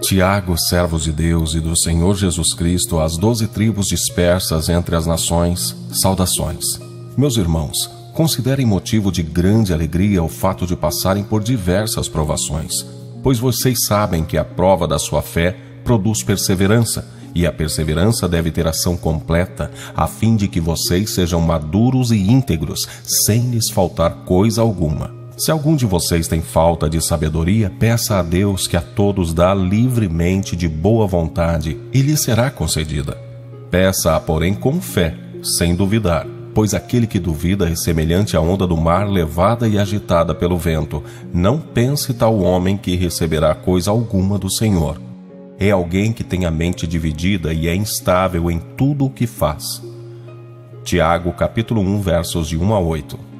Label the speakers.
Speaker 1: Tiago, servos de Deus e do Senhor Jesus Cristo, às 12 tribos dispersas entre as nações, saudações. Meus irmãos, considerem motivo de grande alegria o fato de passarem por diversas provações, pois vocês sabem que a prova da sua fé produz perseverança, e a perseverança deve ter ação completa, a fim de que vocês sejam maduros e íntegros, sem lhes faltar coisa alguma. Se algum de vocês tem falta de sabedoria, peça a Deus, que a todos dá livremente de boa vontade, e lhe será concedida. Peça-a, porém, com fé, sem duvidar, pois aquele que duvida é semelhante à onda do mar levada e agitada pelo vento. Não pense tal homem que receberá coisa alguma do Senhor. É alguém que tem a mente dividida e é instável em tudo o que faz. Tiago, capítulo 1, versos de 1 a 8.